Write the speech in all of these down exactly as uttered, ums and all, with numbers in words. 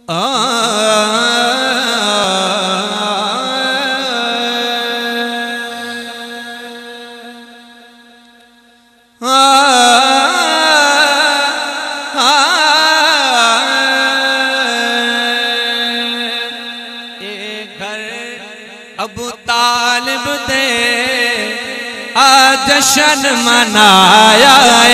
अबू तालिब दे आज जश्न मनाया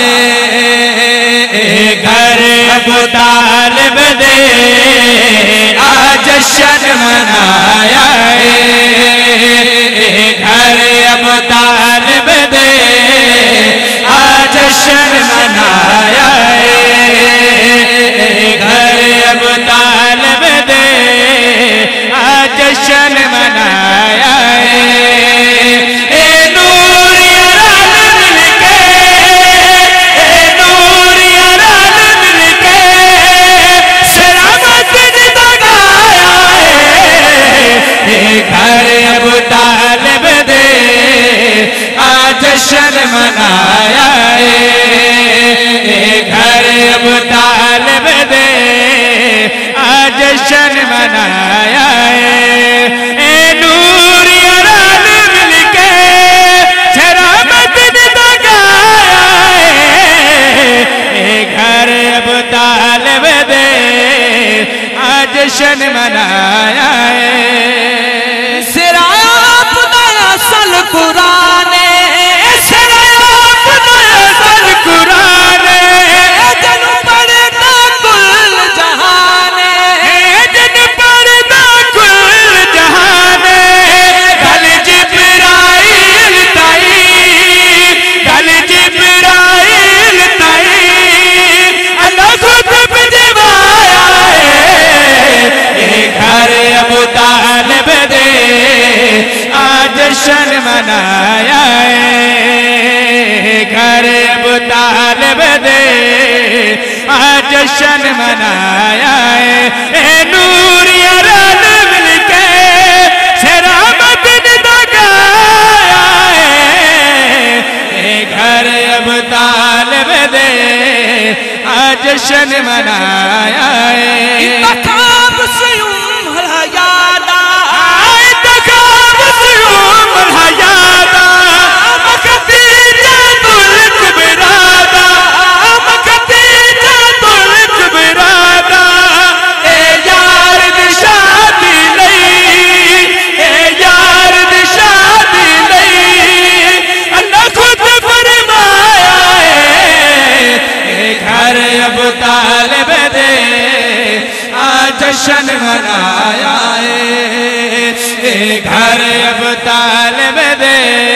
है, घर अबू तालिब दे आज जश्न मनाया है, घर अबू तालिब दे आज जश्न मनाया है, घर अबू तालिब दे आज जश्न मनाया है। ए नूर यारान मिलके, ए नूर यारान मिलके सलामत जिदा गाया है, ए घर अबू तालिब दे आज जश्न मनाया है, ए घर अबू तालिब दे आज जश्न मनाया है। ए नूर यारान मिलके शराबत निदा गाया है, ए घर अबू तालिब दे आज जश्न मनाया है। सिराप नया सल कुरान, सिराप नया सल कुरान, जन पढ़ता कुल जहान, जन पढ़ता कुल जहान, कल जिब्राइल ताई, कल जिब्राइल ताई अल्लाह खुद भिजवाया है, ए घर अबू तालिब दे आज जश्न मनाया है, घर अबू तालिब दे आज जश्न मनाया है। ए नूर यारान मिलके शराबत निदा गाया है, ए घर अबू तालिब दे आज जश्न मनाया है। इंतखाब से उम्र हयादा, इंतखाब से उम्र हयादा, मखदीजा तुल कुबरादा, मखदीजा तुल कुबरादा, ए यार दी शादी लई, ए यार दी शादी लई अल्लाह खुद फरमाया है, ए घर अबू तालिब दे आज जश्न मनाया है, ए घर अबू तालिब दे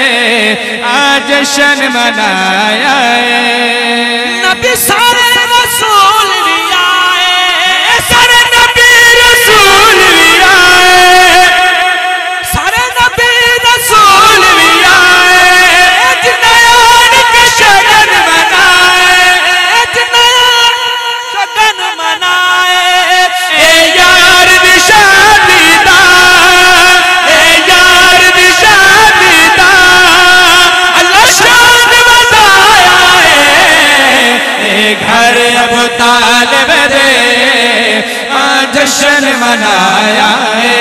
आज जश्न मनाया है। नबी सारे रसूल भी आए, सारे नबी रसूल भी आए, सारे नबी रसूल भी आए, जिन्यान के शगन मनाए, जिन्यान शगन मनाए, ए यार दी शादी दा, ए यार दी शादी दा अल्लाह शान बताया है, ए घर अबू तालिब दे आज जश्न मनाया है,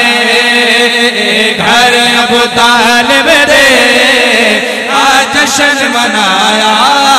ए घर अबू तालिब दे आज जश्न मनाया